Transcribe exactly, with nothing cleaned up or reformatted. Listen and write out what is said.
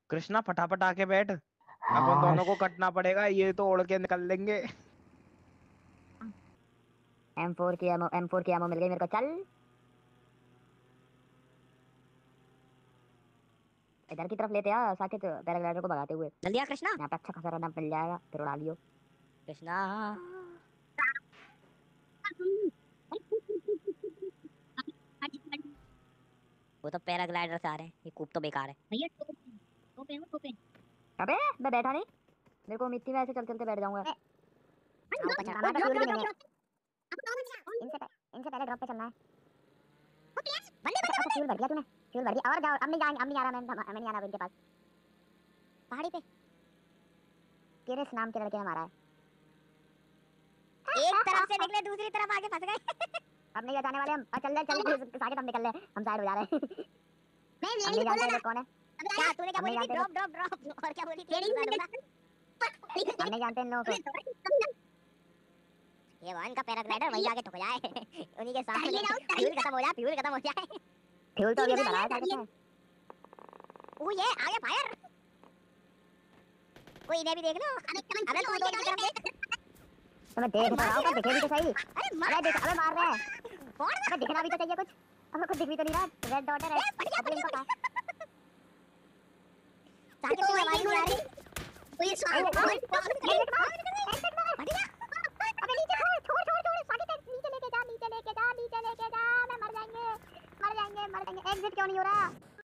कृष्णा फटाफट आके बैठ। अपन हाँ। दोनों को कटना पड़ेगा, ये तो उड़ के निकल लेंगे। एम फोर की एमओ एम फोर की एमओ मिल गई मेरे को। चल इधर की तरफ लेते आ साकेत, पैराग्लाइडर को भगाते हुए। जल्दी आ कृष्णा, यहाँ पे अच्छा खासा रन मिल जाएगा, फिर उड़ा लियो कृष्णा। वो तो पैराग्लाइडर से आ रहे हैं, ये कूप तो बेकार है भैया। टोपे टोपे वो टोपे। अबे मैं बैठा नहीं, मेरे को मिट्टी में ऐसे चल चलते बैठ जाऊंगा। हाँ, ऊपर चढ़ना है, फ्यूल भी नहीं है। इनसे पह- इनसे पहले ड्रॉप पे चलना है। बंदे बंदे बंदे फ्यूल भर दिया तूने, फ्यूल भर दिया। और जाओ, अब नहीं जाएंगे, अब नहीं आ रहा मैं, हमें नहीं आना इनके पास। पहाड़ी पे किरिस नाम के लड़के ने मारा है। एक तरफ से निकले दूसरी तरफ आके फंस गए। अब नहीं जाने वाले हम। अब चल चल चल साकेत, हम निकल रहे हैं, हम साइड हो जा रहे हैं। मैं नहीं जानते ये लोग कौन है। क्या तूने क्या बोली थी? ड्रॉप ड्रॉप ड्रॉप और क्या बोली थी? हम नहीं जानते इन लोगों को। ये वन का पैराग्लाइडर वहीं जाके ठुक जाए। उन्हीं के सामने फ्यूल खत्म हो जाए, फ्यूल खत्म हो जाए। फ्यूल तो अभी अभी भरा है साकेत ने। ओ ये आगे फायर। कोई इन्हें भी देख लो। अबे तू दो की तरफ देख। तो मैं देख तो रहा हूं, पर दिखे भी तो सही। अरे देख, अबे मार रहे हैं। अबे दिखना भी तो चाहिए कुछ। हमें कुछ दिख भी तो नहीं रहा। रेड डॉट है, रेड अब इनको कहां। साकेत की आवाज नहीं आ रही। तो ये